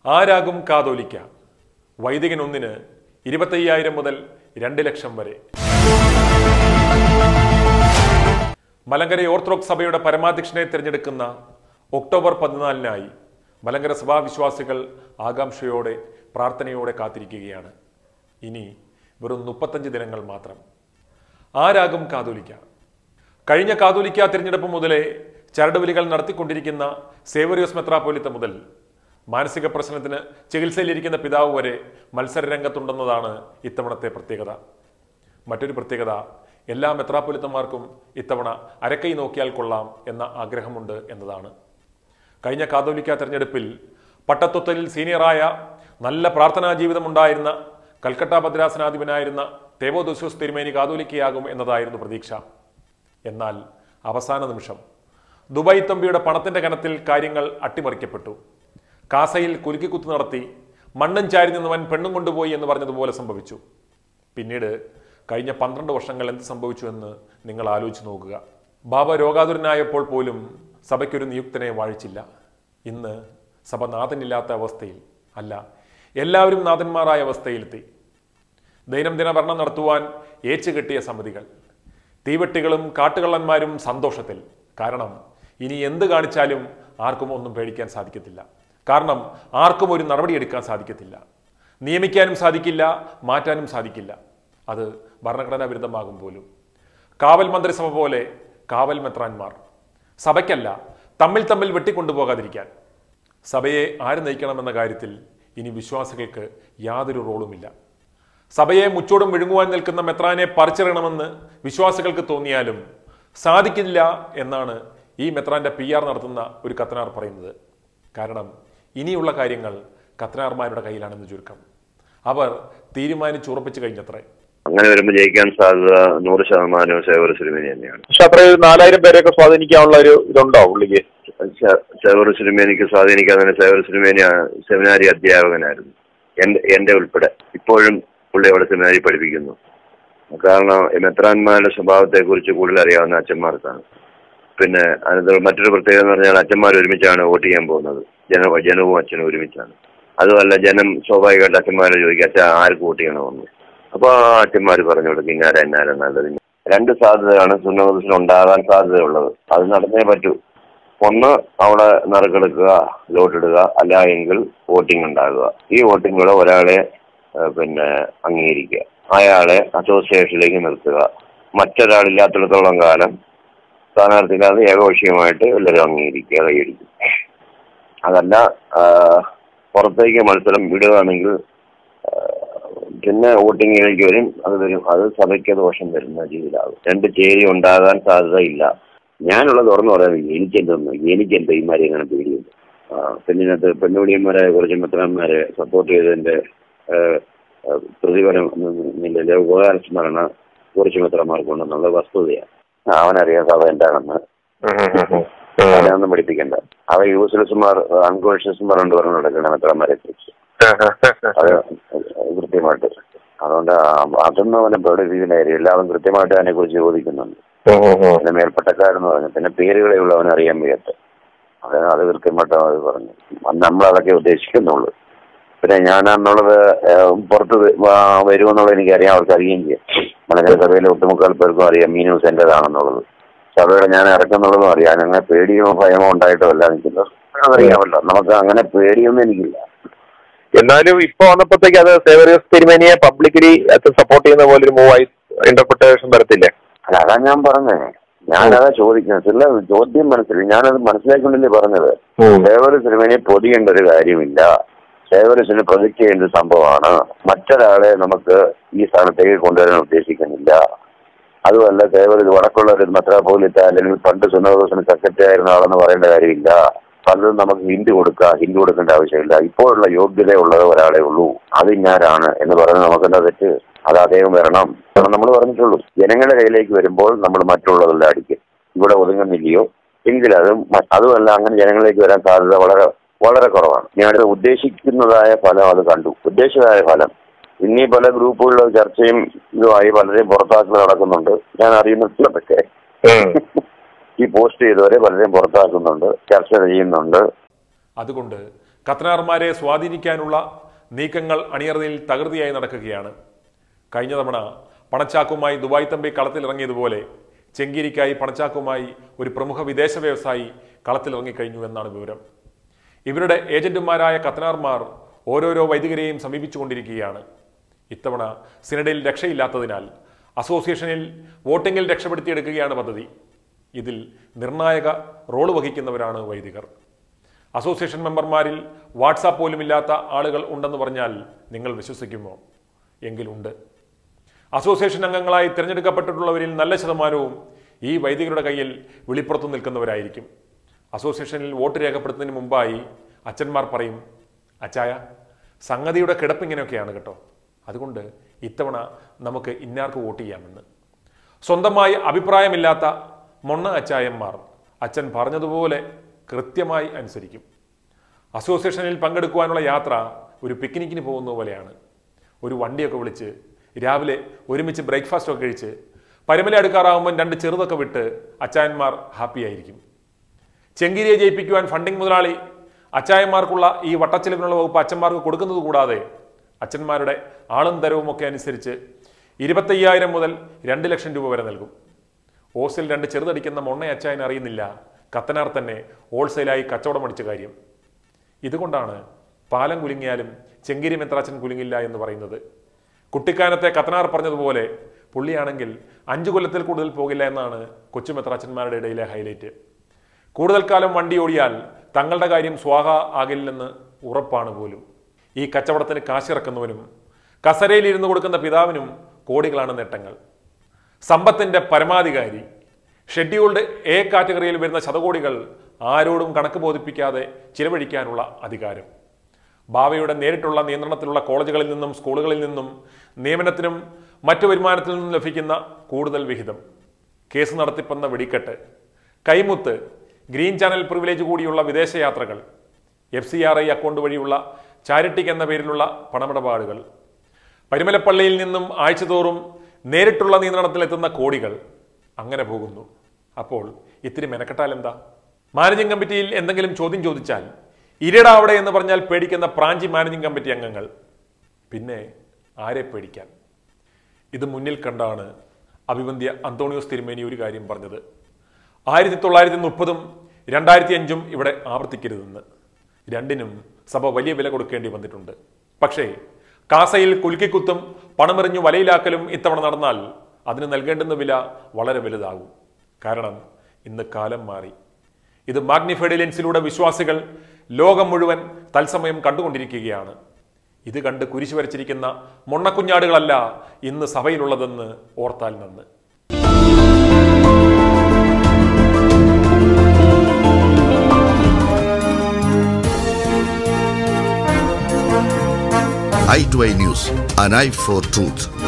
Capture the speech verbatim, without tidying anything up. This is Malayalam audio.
ആരാകും കാതോലിക്ക? വൈദികൻ ഒന്നിന് ഇരുപത്തയ്യായിരം മുതൽ രണ്ട് ലക്ഷം വരെ. മലങ്കര ഓർത്തഡോക്സ് സഭയുടെ പരമാധ്യക്ഷനെ തിരഞ്ഞെടുക്കുന്ന ഒക്ടോബർ പതിനാലിനായി മലങ്കര സഭാവിശ്വാസികൾ ആകാംക്ഷയോടെ പ്രാർത്ഥനയോടെ കാത്തിരിക്കുകയാണ്. ഇനി വെറും മുപ്പത്തഞ്ച് ദിനങ്ങൾ മാത്രം. ആരാകും കാതോലിക്ക? കഴിഞ്ഞ കാതോലിക്ക തിരഞ്ഞെടുപ്പ് മുതലേ ചരടുവലികൾ നടത്തിക്കൊണ്ടിരിക്കുന്ന സേവറിയോസ് മെത്രാപ്പോലിത്ത മുതൽ മാനസിക പ്രശ്നത്തിന് ചികിത്സയിലിരിക്കുന്ന പിതാവ് വരെ മത്സര രംഗത്തുണ്ടെന്നതാണ് ഇത്തവണത്തെ പ്രത്യേകത. മറ്റൊരു പ്രത്യേകത, എല്ലാ മെത്രാപ്പൊലിത്തന്മാർക്കും ഇത്തവണ അരക്കൈ നോക്കിയാൽ കൊള്ളാം എന്ന ആഗ്രഹമുണ്ട് എന്നതാണ്. കഴിഞ്ഞ കാതോലിക്ക തെരഞ്ഞെടുപ്പിൽ പട്ടത്തൊത്തലിൽ സീനിയറായ നല്ല പ്രാർത്ഥനാ ജീവിതമുണ്ടായിരുന്ന കൽക്കട്ട ഭദ്രാസനാധിപനായിരുന്ന തേവോദോസ്യോസ് തിരുമേനി കാതോലിക്കയാകും എന്നതായിരുന്നു പ്രതീക്ഷ. എന്നാൽ അവസാന നിമിഷം ദുബായ് തമ്പിയുടെ പണത്തിന്റെ കനത്തിൽ കാര്യങ്ങൾ അട്ടിമറിക്കപ്പെട്ടു. കാസയിൽ കുലുക്കിക്കുത്ത് നടത്തി മണ്ണും ചാരി നിന്നവൻ പെണ്ണും കൊണ്ടുപോയി എന്ന് പറഞ്ഞതുപോലെ സംഭവിച്ചു. പിന്നീട് കഴിഞ്ഞ പന്ത്രണ്ട് വർഷങ്ങൾ എന്ത് സംഭവിച്ചു എന്ന് നിങ്ങൾ ആലോചിച്ച് നോക്കുക. ബാബ രോഗാതുരനായപ്പോൾ പോലും സഭയ്ക്കൊരു നിയുക്തനെ വാഴിച്ചില്ല. ഇന്ന് സഭ നാഥനില്ലാത്ത അവസ്ഥയിൽ, അല്ല എല്ലാവരും നാഥന്മാരായ അവസ്ഥയിലെത്തി. ദൈനംദിന ഭരണം നടത്തുവാൻ ഏച്ചുകെട്ടിയ സമിതികൾ, തീവെട്ടികളും കാട്ടുകള്ളന്മാരും സന്തോഷത്തിൽ. കാരണം ഇനി എന്ത് കാണിച്ചാലും ആർക്കും ഒന്നും പേടിക്കാൻ സാധിക്കത്തില്ല. കാരണം ആർക്കും ഒരു നടപടിയെടുക്കാൻ സാധിക്കത്തില്ല, നിയമിക്കാനും സാധിക്കില്ല, മാറ്റാനും സാധിക്കില്ല. അത് ഭരണഘടനാ വിരുദ്ധമാകും പോലും. കാവൽ മന്ത്രിസഭ പോലെ കാവൽ മെത്രാന്മാർ, സഭയ്ക്കല്ല തമ്മിൽ തമ്മിൽ വെട്ടിക്കൊണ്ടുപോകാതിരിക്കാൻ. സഭയെ ആര് നയിക്കണമെന്ന കാര്യത്തിൽ ഇനി വിശ്വാസികൾക്ക് യാതൊരു റോളുമില്ല. സഭയെ മുച്ചോടും വിഴുങ്ങുവാൻ നിൽക്കുന്ന മെത്രാനെ പറിച്ചിറങ്ങണമെന്ന് വിശ്വാസികൾക്ക് തോന്നിയാലും സാധിക്കില്ല എന്നാണ് ഈ മെത്രാന്റെ പി ആർ നടത്തുന്ന ഒരു കത്തനാർ പറയുന്നത്. കാരണം ഇനിയുള്ള കാര്യങ്ങൾ കത്തനാർമാരുടെ കയ്യിലാണെന്ന് ചുരുക്കം. അവർ തീരുമാനിച്ചുറപ്പിച്ചു കഴിഞ്ഞത്രേ. അങ്ങനെ വരുമ്പോൾ ജയിക്കാൻ സാധ്യത നൂറ് ശതമാനവും സേവർ സിരിമേനി തന്നെയാണ്. പക്ഷെ അത്ര നാലായിരം പേരെയൊക്കെ സ്വാധീനിക്കാനുള്ള ഒരു ഇതുണ്ടോ പുള്ളിക്ക്? സേവർ സിരിമേനിക്ക് സ്വാധീനിക്കാൻ തന്നെ സേവർ സിരിമേനി സെമിനാരി അധ്യാപകനായിരുന്നു, എന്റെ എന്റെ ഉൾപ്പെടെ. ഇപ്പോഴും പുള്ളി അവിടെ സെമിനാരി പഠിപ്പിക്കുന്നു. കാരണം മെത്രാന്മാരുടെ സ്വഭാവത്തെ കുറിച്ച് കൂടുതൽ അറിയാവുന്ന അച്ഛന്മാർക്കാണ്. പിന്നെ അതിന് മറ്റൊരു പ്രത്യേകത എന്ന് പറഞ്ഞാൽ അച്ഛന്മാർ ഒരുമിച്ചാണ് വോട്ട് ചെയ്യാൻ പോകുന്നത്. ജന ജനവും അച്ഛനും ഒരുമിച്ചാണ്. അതുമല്ല, ജനം സ്വാഭാവികമായിട്ട് അച്ഛന്മാരെ ചോദിക്കുക അച്ഛൻ ആർക്ക് വോട്ട് ചെയ്യണമെന്ന്. അപ്പൊ ആ അച്ഛന്മാർ പറഞ്ഞു കൊടുക്കും ഇന്നാര എന്നാര നല്ലത്. രണ്ട് സാധ്യതയാണ് സുന്നതത്തിൽ ഉണ്ടാകാൻ സാധ്യതയുള്ളത്. അത് നടന്നേ പറ്റൂ. ഒന്ന്, അവിടെ നറുക്കെടുക്കുക, ലോട്ടിടുക, അല്ല എങ്കിൽ വോട്ടിംഗ് ഉണ്ടാകുക. ഈ വോട്ടിങ്ങിലൂടെ ഒരാളെ പിന്നെ അംഗീകരിക്കുക, അയാളെ അസോസിയേഷനിലേക്ക് നിർത്തുക. മറ്റൊരാളില്ലാത്തിടത്തോളം കാലം സ്ഥാനാർത്ഥിക്കാതെ ഏകപക്ഷീയമായിട്ട് എല്ലാവരും അംഗീകരിക്കുക, കൈയടിക്കും. അതല്ല പുറത്തേക്ക് മത്സരം വിടുകയാണെങ്കിൽ പിന്നെ വോട്ടിങ്ങിലേക്ക് വരും. അത് വരും അത് സഭയ്ക്ക് ദോഷം വരുന്ന രീതിയിലാകും. രണ്ട് ചേരി ഉണ്ടാകാൻ സാധ്യതയില്ല. ഞാനുള്ളത് തുറന്നു പറയാൻ, എനിക്കെന്തൊന്നും എനിക്കെന്താ ഇമാരെ അങ്ങനെ പേടിയുണ്ട്. പെണ്ണിനകത്ത് പെണ്ണുപിടിയന്മാരെ കുറച്ച് മെത്രാന്മാരെ സപ്പോർട്ട് ചെയ്തതിന്റെ പ്രതിഫലം നിന്റെ ഉപകാരസ്മരണ കുറച്ച് മെത്രന്മാർക്കുണ്ടെന്നുള്ള വസ്തുതയാണ്. അവനറിയാം സഭ എന്താണെന്ന്. അതിനൊന്നും പഠിപ്പിക്കണ്ട. അവ യൂസ്ലെസ്മാർ അൺകോൺഷ്യസ്മാർ കൊണ്ട് പറഞ്ഞു നടക്കണം മെത്രന്മാരെ കുറിച്ച്. അത് കൃത്യമായിട്ട്. അതുകൊണ്ട് അതൊന്നും അവനെ പ്രകടിപ്പിക്കുന്നതായിരിക്കും. എല്ലാവരും കൃത്യമായിട്ട് അതിനെ കുറിച്ച് ചോദിക്കുന്നുണ്ട്. പിന്നെ മേൽപ്പട്ടക്കാരെന്ന് പറഞ്ഞു, പിന്നെ പേരുകളെ ഉള്ളവൻ അറിയാൻ വയ്യാത്ത അത് അത് കൃത്യമായിട്ട് അത് പറഞ്ഞു. നമ്മളതൊക്കെ ഉദ്ദേശിക്കുന്നുള്ളൂ. പിന്നെ ഞാനെന്നുള്ളത് പുറത്ത് വരുമെന്നുള്ളത് എനിക്കറിയാം, അവർക്ക് അറിയുകയും ചെയ്യാം. മലങ്കര സഭയിലെ ഒട്ടുമുക്കാൽ പേർക്കും അറിയാം മീനൂസ് എന്റേതാണെന്നുള്ളത്. സഭയുടെ ഞാൻ ഇറക്കുന്നുള്ളതും അറിയാം. അങ്ങനെ പേടിയോ ഭയമോ ഉണ്ടായിട്ടോ അല്ല നിൽക്കുന്നത്. അതറിയാമല്ലോ. നമുക്ക് അങ്ങനെ പേടിയൊന്നും എനിക്കില്ല. എന്നാലും ഇപ്പൊ വന്നപ്പോഴത്തേക്ക് അത് സേവറിയോസ് തിരുമേനിയെ പബ്ലിക്കലി സപ്പോർട്ട് ചെയ്യുന്ന പോലെ ഒരു മൂവായി ഇന്റർപ്രിട്ടേഷൻ വരത്തില്ലേ? അല്ല, അതാ ഞാൻ പറഞ്ഞത്. ഞാനതാ ചോദിക്കുന്നത്. ചില ചോദ്യം മനസ്സിലായി. ഞാനത് മനസ്സിലാക്കിക്കൊണ്ടല്ലേ പറഞ്ഞത്. സേവറിയോസ് തിരുമേനിയെ പൊതിയേണ്ട ഒരു കാര്യമില്ല. സേവറിയോസിന് പ്രൊജക്ട് ചെയ്യേണ്ട സംഭവമാണ്. മറ്റൊരാളെ നമുക്ക് ഈ സ്ഥാനത്തേക്ക് കൊണ്ടുവരാൻ ഉദ്ദേശിക്കുന്നില്ല. അതുമല്ല, സേവറിയോസ് വടക്കുള്ള ഒരു മെത്രാപ്പോലിത്ത അല്ലെങ്കിൽ പണ്ട് സുന്നതദോസിന് സെക്രട്ടറി ആയിരുന്ന ആളെന്ന് പറയേണ്ട കാര്യമില്ല. പലതും നമുക്ക് ഹിന്ദു കൊടുക്കാം, ഹിന്ദു കൊടുക്കേണ്ട ആവശ്യമില്ല. ഇപ്പോഴുള്ള യോഗ്യതയുള്ളത് ഒരാളെ ഉള്ളൂ, അത് ഇന്നാരാണ് എന്ന് പറയുന്നത് നമുക്കെന്താ തെറ്റ്? അത് അദ്ദേഹം വരണം കാരണം നമ്മൾ പറഞ്ഞിട്ടുള്ളൂ. ജനങ്ങളുടെ കയ്യിലേക്ക് വരുമ്പോൾ നമ്മൾ മറ്റുള്ളതെല്ലാം അടിക്കും. ഇവിടെ ഒതുങ്ങുന്നില്ലയോ എങ്കിൽ അതും അതുമല്ല, അങ്ങനെ ജനങ്ങളിലേക്ക് വരാൻ സാധ്യത വളരെ വളരെ കുറവാണ്. ഞാനത് ഉദ്ദേശിക്കുന്നതായ ഫലം അത് കണ്ടു. ഉദ്ദേശിച്ചതായ ഫലം ഇന്നീ പല ഗ്രൂപ്പുകളിലെ ചർച്ചയും ഇതുമായി പലരെയും പുറത്താക്കൽ നടക്കുന്നുണ്ട്. ഞാൻ അറിയുന്നിടത്തൊക്കെ ഈ പോസ്റ്റ് ചെയ്തവരെ പലരെയും പുറത്താക്കുന്നുണ്ട്, ചർച്ച ചെയ്യുന്നുണ്ട്. അതുകൊണ്ട് കത്തനാർമാരെ സ്വാധീനിക്കാനുള്ള നീക്കങ്ങൾ അണിയറയിൽ തകൃതിയായി നടക്കുകയാണ്. കഴിഞ്ഞ തവണ പണച്ചാക്കുമായി ദുബായ് തമ്പി കളത്തിലിറങ്ങിയതുപോലെ ചെങ്കീരിക്കായി പണച്ചാക്കുമായി ഒരു പ്രമുഖ വിദേശ വ്യവസായി കളത്തിലിറങ്ങിക്കഴിഞ്ഞു എന്നാണ് വിവരം. ഇവരുടെ ഏജന്റുമാരായ കത്തനാർമാർ ഓരോരോ വൈദികരെയും സമീപിച്ചുകൊണ്ടിരിക്കുകയാണ്. ഇത്തവണ സിനഡിൽ രക്ഷയില്ലാത്തതിനാൽ അസോസിയേഷനിൽ വോട്ടിങ്ങിൽ രക്ഷപ്പെടുത്തിയെടുക്കുകയാണ് പദ്ധതി. ഇതിൽ നിർണായക റോള് വഹിക്കുന്നവരാണ് വൈദികർ. അസോസിയേഷൻ മെമ്പർമാരിൽ വാട്സാപ്പ് പോലുമില്ലാത്ത ആളുകൾ ഉണ്ടെന്ന് പറഞ്ഞാൽ നിങ്ങൾ വിശ്വസിക്കുമോ? എങ്കിലുണ്ട്. അസോസിയേഷൻ അംഗങ്ങളായി തിരഞ്ഞെടുക്കപ്പെട്ടിട്ടുള്ളവരിൽ നല്ല ശതമാനവും ഈ വൈദികരുടെ കയ്യിൽ വെളിപ്പുറത്തു നിൽക്കുന്നവരായിരിക്കും. അസോസിയേഷനിൽ വോട്ട് രേഖപ്പെടുത്തുന്നതിന് മുമ്പായി അച്ഛന്മാർ പറയും, അച്ചായ സംഗതിയുടെ കിടപ്പിങ്ങനെയൊക്കെയാണ് കേട്ടോ, അതുകൊണ്ട് ഇത്തവണ നമുക്ക് ഇന്നാർക്ക് വോട്ട് ചെയ്യാമെന്ന്. സ്വന്തമായി അഭിപ്രായമില്ലാത്ത മൊണ്ണ അച്ചായന്മാർ അച്ഛൻ പറഞ്ഞതുപോലെ കൃത്യമായി അനുസരിക്കും. അസോസിയേഷനിൽ പങ്കെടുക്കുവാനുള്ള യാത്ര ഒരു പിക്നിക്കിന് പോകുന്ന പോലെയാണ്. ഒരു വണ്ടിയൊക്കെ വിളിച്ച് രാവിലെ ഒരുമിച്ച് ബ്രേക്ക്ഫാസ്റ്റൊക്കെ കഴിച്ച് പരുമല അടുക്കാറാകുമ്പോൾ രണ്ട് ചെറുതൊക്കെ വിട്ട് അച്ചായന്മാർ ഹാപ്പി ആയിരിക്കും. ചെങ്കിരിയെ ജയിപ്പിക്കുവാൻ ഫണ്ടിംഗ് മുതലാളി അച്ചായന്മാർക്കുള്ള ഈ വട്ടച്ചെലവിനുള്ള വകുപ്പ് അച്ഛന്മാർക്ക് കൊടുക്കുന്നത് കൂടാതെ അച്ഛന്മാരുടെ ആളും തരവും ഒക്കെ അനുസരിച്ച് ഇരുപത്തയ്യായിരം മുതൽ രണ്ട് ലക്ഷം രൂപ വരെ നൽകും. ഓസിൽ രണ്ട് ചെറുതടിക്കുന്ന മൊണ്ണ അച്ചായൻ അറിയുന്നില്ല കത്തനാർ തന്നെ ഹോൾസെയിലായി കച്ചവടം അടിച്ച കാര്യം. ഇതുകൊണ്ടാണ് പാലം കുലുങ്ങിയാലും ചെങ്കിരി മെത്രാച്ചൻ കുലുങ്ങില്ല എന്ന് പറയുന്നത്. കുട്ടിക്കാനത്തെ കത്തനാർ പറഞ്ഞതുപോലെ പുള്ളിയാണെങ്കിൽ അഞ്ചു കൊല്ലത്തിൽ കൂടുതൽ പോകില്ല എന്നാണ് കൊച്ചു മെത്രാച്ചന്മാരുടെ ഇടയിലെ ഹൈലൈറ്റ്. കൂടുതൽ കാലം വണ്ടി ഓടിയാൽ തങ്ങളുടെ കാര്യം സ്വാഹ ആകില്ലെന്ന് ഉറപ്പാണ് പോലും. ഈ കച്ചവടത്തിന് കാശിറക്കുന്നവനും കസരയിൽ ഇരുന്ന് കൊടുക്കുന്ന പിതാവിനും കോടികളാണ് നേട്ടങ്ങൾ. സമ്പത്തിന്റെ പരമാധികാരി, ഷെഡ്യൂൾഡ് എ കാറ്റഗറിയിൽ വരുന്ന ശതകോടികൾ ആരോടും കണക്ക് ബോധിപ്പിക്കാതെ ചിലവഴിക്കാനുള്ള അധികാരം. ഭാവിയുടെ നേരിട്ടുള്ള നിയന്ത്രണത്തിലുള്ള കോളേജുകളിൽ നിന്നും സ്കൂളുകളിൽ നിന്നും നിയമനത്തിനും മറ്റു വരുമാനത്തിൽ നിന്നും ലഭിക്കുന്ന കൂടുതൽ വിഹിതം, കേസ് നടത്തിപ്പെന്ന വെടിക്കെട്ട്, കൈമുത്ത്, ഗ്രീൻ ചാനൽ പ്രിവിലേജ് കൂടിയുള്ള വിദേശയാത്രകൾ, F C R I account വഴിയുള്ള ചാരിറ്റിക്ക് എന്ന പേരിലുള്ള പണമിടപാടുകൾ, പരുമലപ്പള്ളിയിൽ നിന്നും ആഴ്ചതോറും നേരിട്ടുള്ള നിയന്ത്രണത്തിലെത്തുന്ന കോടികൾ, അങ്ങനെ പോകുന്നു. അപ്പോൾ ഇത്തിരി മെനക്കെട്ടാൽ എന്താ? മാനേജിംഗ് കമ്മിറ്റിയിൽ എന്തെങ്കിലും ചോദ്യം ചോദിച്ചാൽ ഇരട അവിടെ എന്ന് പറഞ്ഞാൽ പേടിക്കുന്ന പ്രാഞ്ചി മാനേജിംഗ് കമ്മിറ്റി അംഗങ്ങൾ. പിന്നെ ആരെ പേടിക്കാൻ? ഇത് മുന്നിൽ കണ്ടാണ് അഭിവന്ദ്യ അന്തോണിയോസ് തിരുമേനി ഒരു കാര്യം പറഞ്ഞത്. ആയിരത്തി തൊള്ളായിരത്തി മുപ്പതും രണ്ടായിരത്തി അഞ്ചും ഇവിടെ ആവർത്തിക്കരുതെന്ന്. രണ്ടിനും സഭ വലിയ വില കൊടുക്കേണ്ടി വന്നിട്ടുണ്ട്. പക്ഷേ കാസയിൽ കുലുക്കിക്കുത്തും പണമെറിഞ്ഞു വലയിലാക്കലും ഇത്തവണ നടന്നാൽ അതിന് നൽകേണ്ടുന്ന വില വളരെ വലുതാകും. കാരണം ഇന്ന് കാലം മാറി. ഇത് മാഗ്നിഫൈഡ് ലെൻസിലൂടെ വിശ്വാസികൾ ലോകം മുഴുവൻ തത്സമയം കണ്ടുകൊണ്ടിരിക്കുകയാണ്. ഇത് കണ്ട് കുരിശു വരച്ചിരിക്കുന്ന മൊണ്ണക്കുഞ്ഞാടുകളല്ല ഇന്ന് സഭയിലുള്ളതെന്ന് ഓർത്താൽ നന്ന്. i two i News, an eye for truth.